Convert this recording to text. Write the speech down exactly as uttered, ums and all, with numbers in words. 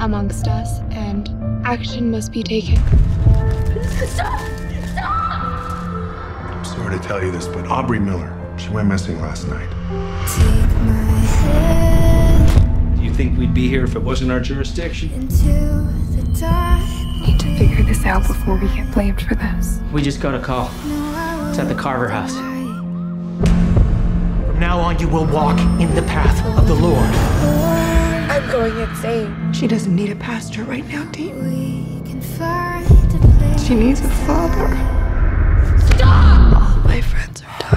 amongst us, and action must be taken. Stop! Stop! I'm sorry to tell you this, but Aubrey Miller, she went missing last night. Do you think we'd be here if it wasn't our jurisdiction? We need to figure this out before we get blamed for this. We just got a call. It's at the Carver house. From now on, you will walk in the path of the Lord. I'm going insane. She doesn't need a pastor right now, Dean. She needs a father. Stop! All my friends are dying.